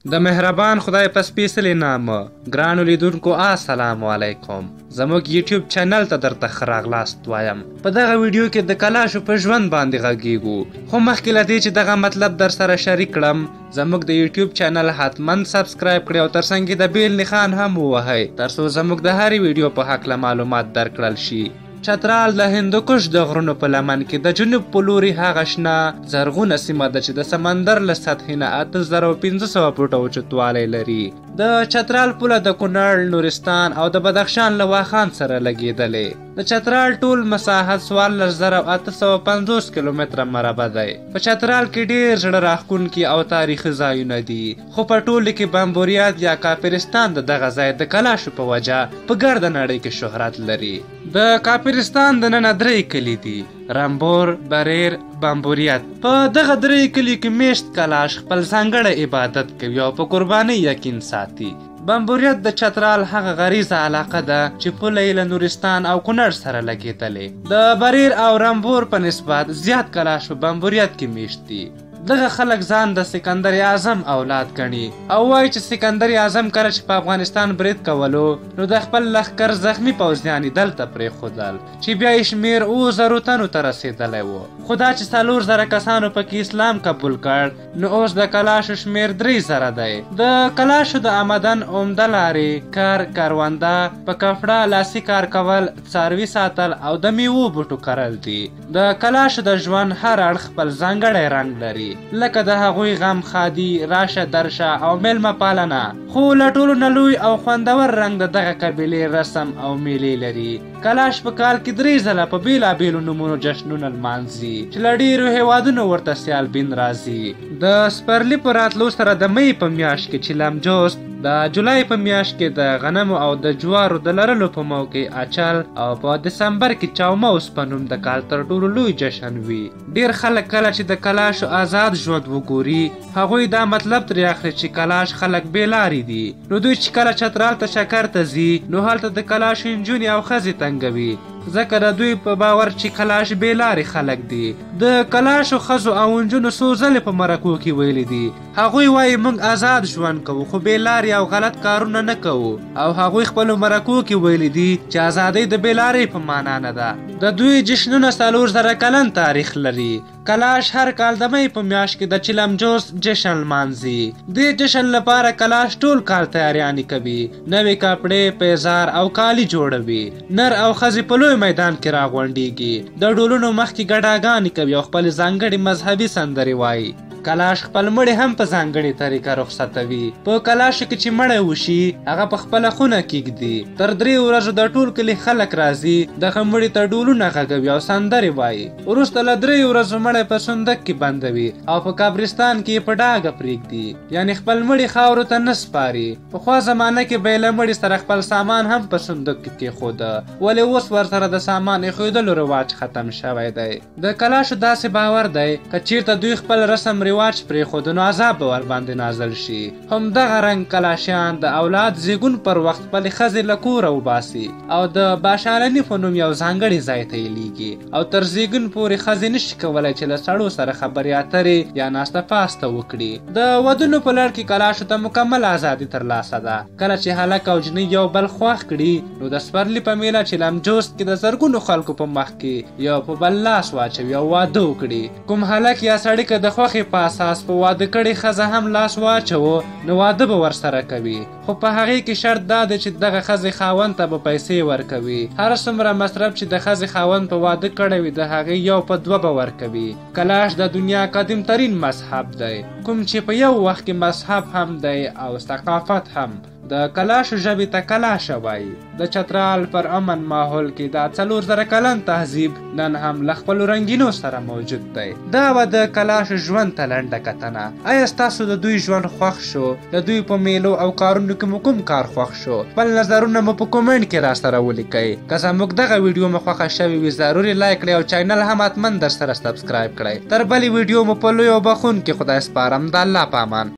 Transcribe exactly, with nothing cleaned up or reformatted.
د مهربان خدای په سپېڅلي نامه ګرانو لیدونکو السلام علیکم. زموږ یوټیوب چینل ته درته ښه راغلاست وایم. په دغه ویډیو کې د کلاشو په ژوند باندې غږیږو، خو مخکې له دې چې دغه مطلب در سره شریک کړم زموږ د یوټیوب چینل حتما سبسکرایب کړئ او ترڅنګ د بیل نښان هم ووهئ ترڅو زموږ د هرې ویډیو په هکله معلومات درکړل شي. چترال د هندوکش د غرونو په لمن کې د جنوب په لوري هغه شنه زرغونه سیمه ده چې د سمندر له سطحې نه اته زره او پنځه سوه فوټه اوچتوالی لري. د چترال پوله د کونړ، نورستان او د بدخشان له واخان سره لګېدلې. د چترال ټول مساحت څوارلس زره او اته سوه پنځوس کیلومتره مربع دی. په چترال کې ډېر زړه راښکونکي او تاریخي ځایونه دي، خو په ټولو کې بمبوریاد یا کافرستان د دغه ځای د کلاشو په وجه په ګرده نړۍ کې شهرت لري. د کافرستان د ننه درې کلي دي: رامبور، بریر، بمبوریاد. په دغه درې کلي کې میشت کلاش خپل ځانګړی عبادت کوي او په قربانۍ یقین ساتي. بمبوریاد د چترال هغه غریزه علاقه ده چې پوله یې له نورستان او کونړ سره لګېدلې. د بریر او رامبور په نسبت زیات کلاش په بمبوریاد کې میشت دي. دغه خلک ځان د سکندر اعظم اولاد ګڼي او وایي چې سکندر اعظم کله چې په افغانستان برید کولو نو د خپل لښکر زخمی پوځیان یې دلته پرېښودل چې بیا یې شمېر اووه زرو تنو ته رسېدلی و. خو دا چې څلور زره کسانو پکې اسلام قبول کړ نو اوس د کلاشو شمېر درې زره دی. د کلاشو د آمدن عمده لارې کار، کرونده، په کپړه لاسي کار کول، څاروي ساتل او د میوو بوټو کرل دي. د کلاشو د ژوند هر اړخ خپل ځانګړی رنګ لري، لکه د هغوی غم خادي، راشه درشه او میلمه پالنه. خو له ټولو نه لوی او خوندور رنګ د دغه قبیلې رسم او میلې لري. کلاش په کال کې درې ځله په بېلابېلو نومونو جشنونه لمانځي چې له ډېرو هېوادونو ورته سیالبین راځي. د سپرلي په راتلو سره د مۍ په میاشت کې چیلم جوست، د جولای په میاشت کې د غنمو او د جوارو د لرلو په موقع اچل او په دسمبر کې چاوموس په نوم د کال تر ټولو لوی جشن وي. ډېر خلک کله چې د کلاشو آزاد ژوند وګوري هغوی دا مطلب ترې اخلي چې کلاش خلک بې لارې دي. نو دوی چې کله چترال ته چکر ته ځي نو هلته د کلاشو نجونې او ښځې تنګوي، ځکه د دوی په باور چې کلاش بې لارې خلک دي. د کلاشو ښځو او نجونو څو ځلې په مرکو کې ویلي دي هغوی وایي موږ آزاد ژوند کوو خو بې لارې او غلط کارونه نه کوو، او هغوی خپلو مرکو کې ویلي دي چې ازادۍ د بې لارۍ په معنا نه ده. د دوی جشنونه څلور زره کلن تاریخ لري. کلاش هر کال د مۍ په میاشت کې د چیلم جوست جشن لمانځي. دې جشن لپاره کلاش ټول کال تیاریانې کوي، نوې کپړې، پیزار او کالي جوړوي. نر او ښځې په لوی میدان کې راغونډېږي، د ډولونو مخکې ګډاګانې کوي او خپلې ځانګړې مذهبي سندرې وایي. کلاش خپل مړی هم په ځانګړې طریقه رخصتوي. په کلاشو کې چې مړی وشي هغه په خپله خونه کیږدي. تر درې ورځو د ټول کلي خلک راځي، دغه مړي ته ډولونه غږوي او سندرې وایي. وروسته له درې ورځو مړی په صندوق کې بندوي او په قبرستان کې په ډاګه پرېږدي، یعنې خپل مړي خاورو ته نه سپاري. پخوا زمانه کې به یې له مړي سره خپل سامان هم په صندوق کې کېښوده، ولې اوس ورسره د سامان ایښودلو رواج ختم شوی دی. د کلاشو داسې باور دی که چیرته دوی خپل رسم رواج پرېښود نو عذاب به ورباندې نازل شي. همدغه رنګ کلاشیان د اولاد زیږون پر وخت خپلې ښځې له کوره وباسي او د باشالني په نوم یو ځانګړي ځای ته یې لیږي او تر زیږون پورې ښځې نشي کولی چې له سړو سره خبرې اترې یا ناسته پاسته وکړي. د ودونو په لړ کې کلاشو ته مکمل ازادي ترلاسه ده. کله چې هلک او جنۍ یو بل خوښ کړي نو د سپرلي په میله چیلم جوست کې د زرګونو خلکو په مخ کې یو په بل لاس واچوي او واده وکړي. کوم هلک یا سړي که د خوښې په اساس په واده کړې ښځه هم لاس واچوو نو واده به ورسره کوي، خو په هغې کې شرط دا دی چې دغه ښځې خاوند ته به پیسې ورکوي. هر څومره مصرف چې د ښځې خاوند په واده کړی وي د هغې یو په دوه به ورکوي. کلاش د دنیا قدیم ترین مذهب دی، کوم چې په یو وخت کې مذهب هم دی او ثقافت هم. د کلاشو ژبې ته کلاشه وایي. د چترال پر امن ماحول کې دا څلور زره کلن تهذیب نن هم له خپلو رنګینو سره موجود دی. دا به د کلاشو ژوند ته لنډه کتنه. آیا ستاسو د دوی ژوند خوښ شو؟ د دوی په میلو او کارونو کې مو کوم کار خوښ شو؟ خپل نظرونه مو په کومنټ کې را سره ولیکئ. که زموږ دغه ویډیو مو خوښه شوې وي ضروري لایک کړئ او چینل هم حتما در سره سبسکرایب کړئ. تر بلې ویډیو مو په لوی او بخونکي خدای سپارم. د الله په امان.